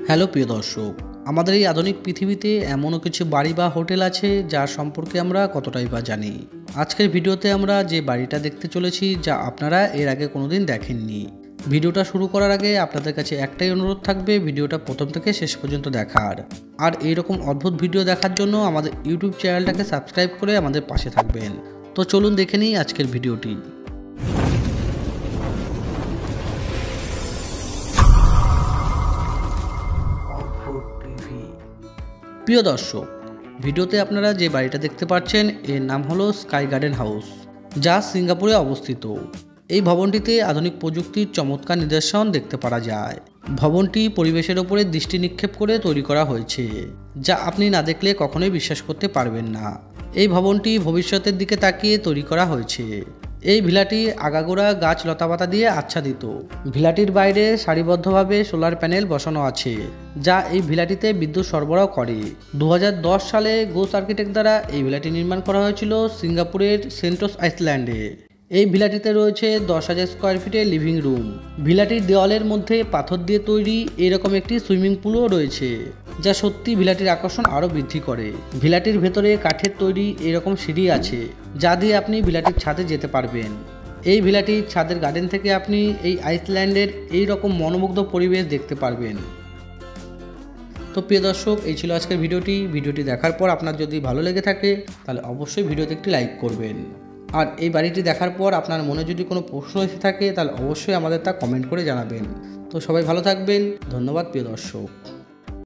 Hello প্রিয় দর্শক, আমাদের এই আধুনিক পৃথিবীতে এমনও কিছু বাড়ি বা হোটেল আছে যার সম্পর্কে আমরা কতটাই বা জানি। আজকের ভিডিওতে আমরা যে বাড়িটা দেখতে চলেছি যা আপনারা এর আগে কোনোদিন দেখেননি। ভিডিওটা শুরু করার আগে আপনাদের কাছে একটাই অনুরোধ থাকবে, ভিডিওটা প্রথম থেকে শেষ পর্যন্ত দেখার। আর এইরকম অদ্ভুত ভিডিও দেখার জন্য আমাদের ইউটিউব চ্যানেলটাকে সাবস্ক্রাইব করে আমাদের পাশে থাকবেন। তো চলুন দেখে নিই আজকের ভিডিওটি। প্রিয় দর্শক, ভিডিওতে আপনারা যে বাড়িটা দেখতে পাচ্ছেন এর নাম হলো স্কাই গার্ডেন হাউস, যা সিঙ্গাপুরে অবস্থিত। এই ভবনটিতে আধুনিক প্রযুক্তির চমৎকার নিদর্শন দেখতে পাওয়া যায়। ভবনটি পরিবেশের ওপরে দৃষ্টি নিক্ষেপ করে তৈরি করা হয়েছে, যা আপনি না দেখলে কখনোই বিশ্বাস করতে পারবেন না। এই ভবনটি ভবিষ্যতের দিকে তাকিয়ে তৈরি করা হয়েছে। এই ভিলাটি আগাগোড়া গাছ লতাপাতা দিয়ে আচ্ছাদিত। ভিলাটির বাইরে সারিবদ্ধভাবে সোলার প্যানেল বসানো আছে, যা এই ভিলাটিতে বিদ্যুৎ সরবরাহ করে। 2010 সালে গোস আর্কিটেক্ট দ্বারা এই ভিলাটি নির্মাণ করা হয়েছিল সিঙ্গাপুরের সেন্টোস আইল্যান্ডে। এই ভিলাটিতে রয়েছে 10,000 স্কোয়ার ফিটের লিভিং রুম। ভিলাটির দেওয়ালের মধ্যে পাথর দিয়ে তৈরি এরকম একটি সুইমিং পুলও রয়েছে, যা সত্যি ভিলাটির আকর্ষণ আরও বৃদ্ধি করে। ভিলাটির ভেতরে কাঠের তৈরি এরকম সিঁড়ি আছে, যা দিয়ে আপনি ভিলাটির ছাদে যেতে পারবেন। এই ভিলাটির ছাদের গার্ডেন থেকে আপনি এই আইসল্যান্ডের এই রকম মনোমুগ্ধ পরিবেশ দেখতে পারবেন। তো প্রিয় দর্শক, এই ছিল আজকের ভিডিওটি দেখার পর আপনার যদি ভালো লেগে থাকে তাহলে অবশ্যই ভিডিওতে একটি লাইক করবেন। আর এই বাড়িটি দেখার পর আপনার মনে যদি কোনো প্রশ্ন এসে থাকে তাহলে অবশ্যই আমাদের তা কমেন্ট করে জানাবেন। তো সবাই ভালো থাকবেন। ধন্যবাদ প্রিয় দর্শক।